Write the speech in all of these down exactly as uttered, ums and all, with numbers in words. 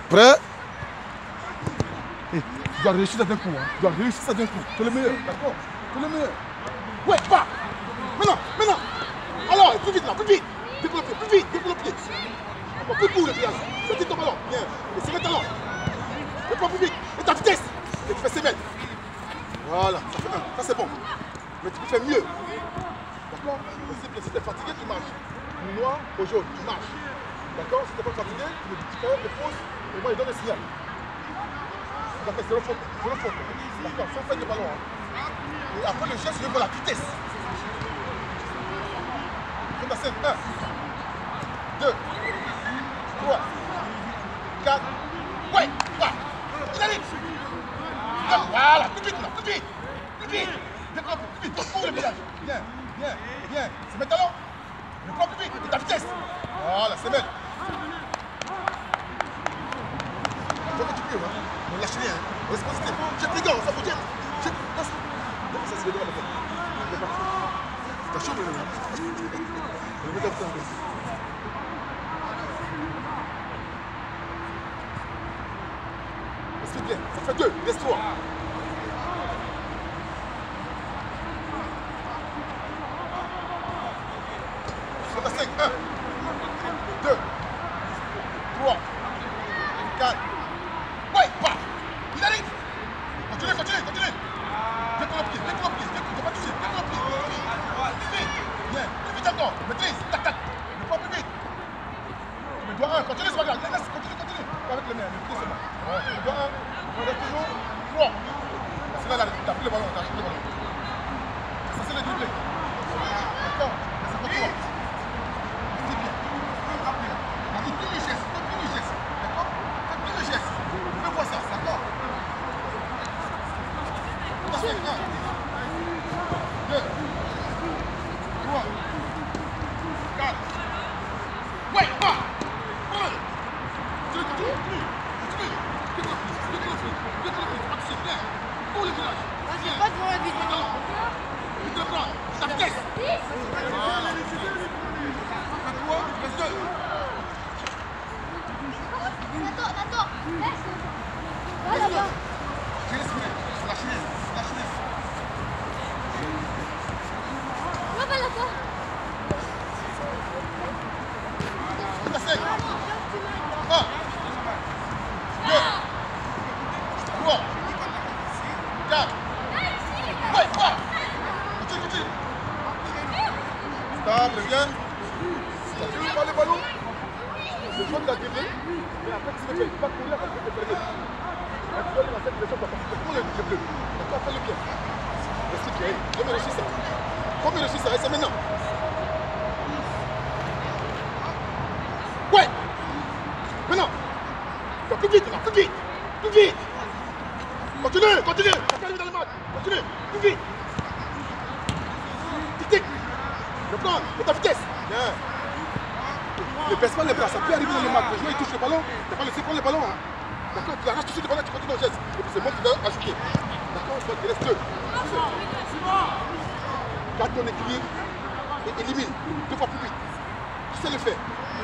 Prêt? Hey, tu dois réussir ça d'un coup. Hein. Tu dois réussir ça d'un coup. Tu es le meilleur, d'accord? Tu es le meilleur. Ouais, pas. Maintenant, maintenant. Alors, plus vite là, plus vite. Décolle le pied, plus vite, décolle le pied. Encore plus court le pied. Fais ton ballon. Bien. Et c'est maintenant. Et pas plus vite. Et ta vitesse. Et tu fais ses mètres. Voilà, ça fait un. Ça c'est bon. Mais tu peux faire mieux. D'accord? Si tu es fatigué, tu marches. Du noir au jaune, tu marches. D'accord? Si tu n'es pas fatigué, tu me dis tu fais, tu poses, et moi je donne le signal. D'accord, c'est le faute. C'est le faute. D'accord, sans faire de ballon. Hein. Et après le geste, je veux la vitesse. Je passe un, deux, trois, quatre. Ouais, ouais. Il arrive. Voilà, plus vite là, plus vite. Plus vite. Décroche, plus vite. Pour le village. Bien, bien, bien. C'est maintenant. Décroche plus vite. Et ta vitesse. Voilà, c'est belle. Faut que tu peux, hein. On lâche rien. On reste positif. Jette les gars, on s'en fout. Jette. Jette. Laisse. Ça, c'est le droit de faire. C'est parti. T'as chaud, mais là. On va mettre ça en place. Reste bien. Ça fait deux. Laisse trois. Ça fait cinq. Un. Deux. Trois. Quatre. Ouais, pas. Il arrive. Continue, continue, continue. Décolle le pied, décolle le pied, décolle, t'as pas touché, décolle le pied. Plus vite. Bien, plus vite encore. Maîtrise, tac, tac. Ne pas plus vite. Tu me dois un, continue, c'est pas grave. Laisse, continue, continue. Pas avec les mains, mais plus seulement. Ouais, tu me dois un, on reste toujours. Trois. C'est là, là, t'as pris le ballon, t'as pris le ballon. Ça, c'est le dribblé. D'accord, mais c'est pour toi. C'est bien. Continue le geste, continue le geste. D'accord? Continue le geste. Fais-moi ça, d'accord? un, deux, trois, quatre. Ouais, pas. un. Continue, continue, continue. Décolle le pied, décolle le pied, décolle le pied. Pas toucher, bien. Pour le village. J'ai pas devant la vidéo. Vite le prendre. Ta vitesse. Voilà. Fais-toi, reste deux. Attends, attends. Va là-bas. Je laisse finir. Lâche rien, lâche rien. Va là-bas. On a cinq. un. deux. trois. quatre. Ouais, pas. Continue, continue. Stable, viens. Continue par le ballon. Le joueur de la dribblé. Mais après, tu ne fais pas courir, après, tu peux te lever. Tu dois aller dans cette direction pour le bleu. D'accord, fais-le bien. Reste bien. Comme il réussit ça. Comme il réussit ça, et c'est maintenant. Ouais. Maintenant. Plus vite, là, plus vite. Plus vite. Continue, continue. Ça arrive dans le match. Continue, plus vite. Tic-tic. Le prends, et ta vitesse. Bien. Ne baisse pas les bras, ça peut arriver dans le match. Le joueur il touche le ballon, tu n'as pas laissé prendre le ballon. Hein. D'accord, tu arraches tout de suite le ballon, tu continues au geste. Et puis c'est moi qui dois ajouter. D'accord, je vois qu'il reste deux. Garde ton équilibre et élimine deux fois plus vite. Tu sais le faire.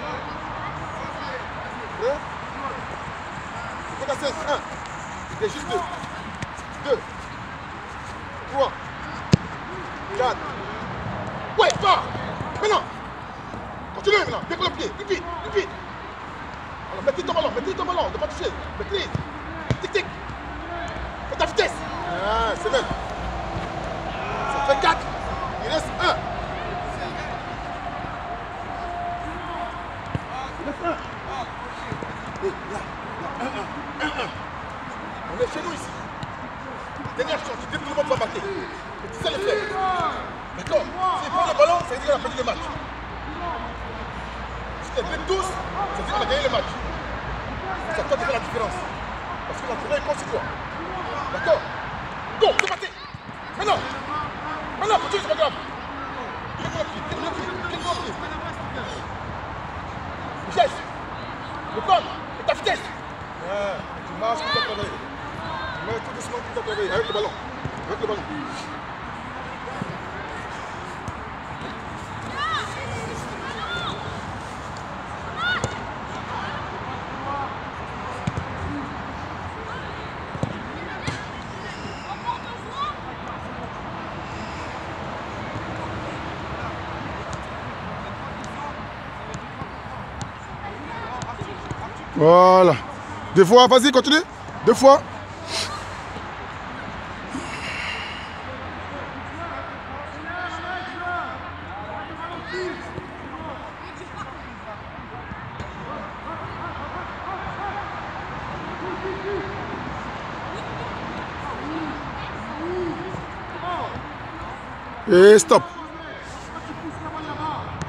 Prêt? Il faut passer un. Il y a juste deux. Deux. Trois. Quatre. Ouais, pas. Maintenant. Continue maintenant. Décolle le pied. Plus vite. Plus vite. Alors, maîtrise ton ballon. Maîtrise ton ballon. Ne pas toucher. Maîtrise. Tic, tic. Et ta vitesse. Ah, c'est bien. Ça fait quatre. Il reste un. Il reste un. Et là, là, un, un, un, un. On est chez nous ici. Dernière chance, tu débuts le monde va marquer. Et tu sais le faire. D'accord? S'il prend le ballon, ça veut dire qu'on a perdu le match. Si tu es tous, ça veut dire qu'on a gagné le match. C'est à toi de faire la différence. Parce que l'entraîneur est contre toi. D'accord? Go, c'est parti. Maintenant. Maintenant, continue, c'est pas grave. Décolle le pied, décolle le pied, décolle le pied. Le geste. Le prendre. Et ta vitesse. Ah, tu marches, tu t'as travaillé. Tu mets tout doucement, tu t'as travaillé. Avec le ballon. Avec le ballon. Voilà. Deux fois, vas-y, continue. Deux fois. Et stop.